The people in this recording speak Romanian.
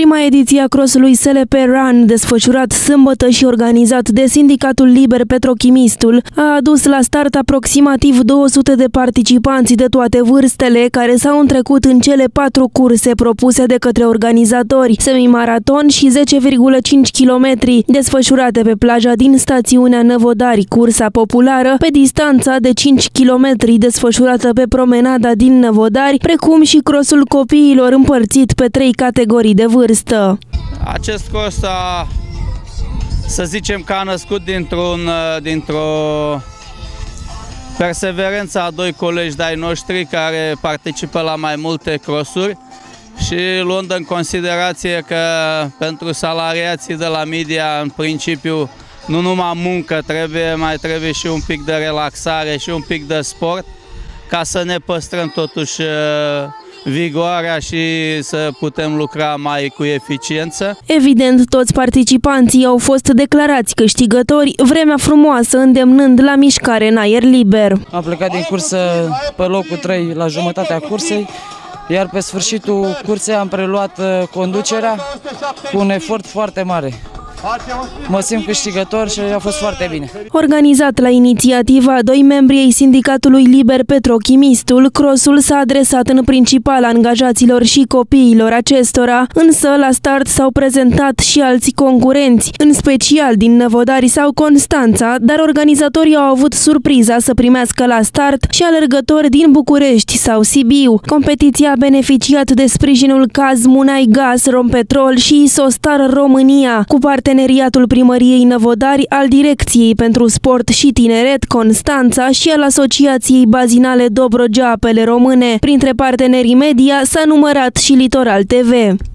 Prima ediție a crossului SLP Run, desfășurat sâmbătă și organizat de Sindicatul Liber Petrochimistul, a adus la start aproximativ 200 de participanți de toate vârstele, care s-au întrecut în cele 4 curse propuse de către organizatori, semimaraton și 10,5 km, desfășurate pe plaja din stațiunea Năvodari, cursa populară pe distanța de 5 km desfășurată pe promenada din Năvodari, precum și crossul copiilor împărțit pe 3 categorii de vârstă. Acest cross să zicem că a născut dintr-o perseverență a 2 colegi de-ai noștri care participă la mai multe crossuri și luând în considerație că pentru salariații de la media, în principiu, nu numai muncă, mai trebuie și un pic de relaxare și un pic de sport, ca să ne păstrăm totuși vigoarea și să putem lucra mai cu eficiență. Evident, toți participanții au fost declarați câștigători, vremea frumoasă îndemnând la mișcare în aer liber. Am plecat din cursă pe locul 3 la jumătatea cursei, iar pe sfârșitul cursei am preluat conducerea cu un efort foarte mare. Mă simt câștigător și a fost foarte bine. Organizat la inițiativa a 2 membri ai Sindicatului Liber Petrochimistul, crossul s-a adresat în principal angajaților și copiilor acestora, însă la start s-au prezentat și alți concurenți, în special din Năvodari sau Constanța, dar organizatorii au avut surpriza să primească la start și alergători din București sau Sibiu. Competiția a beneficiat de sprijinul Caz Munai Gaz, Rompetrol și Isostar România, cu parteneriatul Primăriei Năvodari, al Direcției pentru Sport și Tineret Constanța și al Asociației Bazinale Dobrogea Apele Române. Printre partenerii media s-a numărat și Litoral TV.